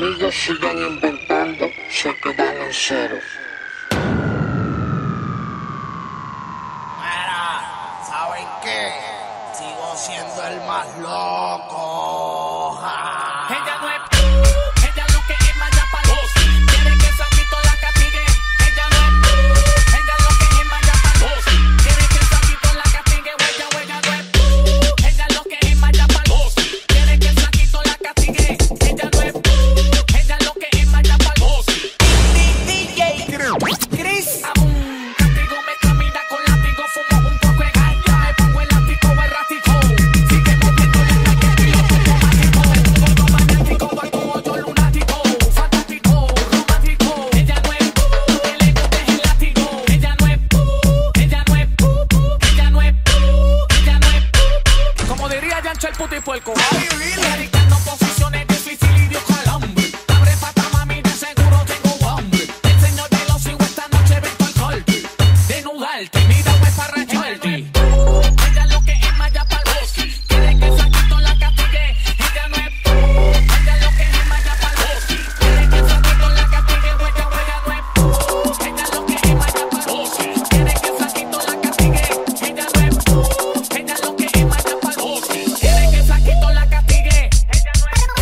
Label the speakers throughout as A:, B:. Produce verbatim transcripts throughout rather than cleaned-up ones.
A: amigos siguen inventando, se quedan en cero.
B: Mira, ¿saben qué? Sigo siendo el más loco. Ja.
C: Ella no es uh, ella lo que es Maya Palos. Quiere que Saquito la castigue. Ella no es uh, ella lo que es Maya Palos. Quiere que Saquito la castigue. Ella, ella no es uh, ella lo que es Maya Palos. Quiere que Saquito la castigue. Ella no es uh, ella lo que es Maya Palos. D J Chris Abun. Castigo me camina con látigo. Fumo un poco de ganja. Me pongo el látigo errático. Sigue moviendo la calle que yo pongo mágico. El mundo magnético, actúo yo lunático. Fantástico, romántico. Ella no es uh, el ego es el látigo. Ella no es uh, ella no es uh, ella no es uh, ella no es uh. Como diría Yancho el puto y puerco. Radicando posiciones difícil y dio calambre. Abre pata mami, de seguro tengo hambre. El señor de los hijos esta noche vengo al golpe. Denudarte, mira pues para recharte. Ella lo que es Maya Palos. Quiere que Saquito la castigue. Ella no es uh, ella lo que es Maya Palos. Quiere que Saquito la castigue. Huella, huella no es uh, ella lo que es Maya Palos. Quiere que Saquito la castigue. Ella no es uh, ella lo que es Maya Palos. Quiere que Saquito la castigue. Ella no es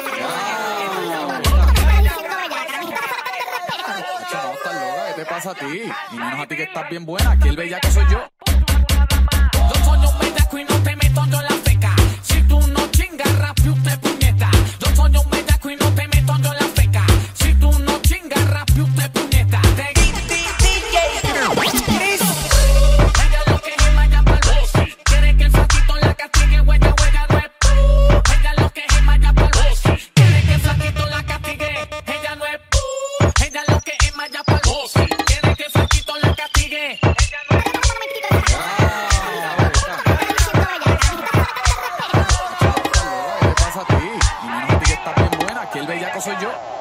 D: Chacho, no estás loca, ¿qué te pasa a ti? Y menos a ti que estás bien buena, que el bellaco soy yo.
C: Yo soy un bellaco y no te meto yo en la feca. Si tú no chingas, rápido usted puñeta. Yo soy un bellaco y no te meto yo en la feca. Si tú no chingas, rápido usted puñeta. D J Chris. Ella lo que es Maya Palos. Quiere que el Saquito la castigue. Huella, huella no es uh, ella lo que es Maya Palos. Quiere que el Saquito la castigue. Ella no es uh, ella lo que es Maya Palos. Quiere que el Saquito la castigue. Ella no es
D: ¿Qué te pasa a ti? Y menos a ti que estás bien buena, que el bellaco soy yo.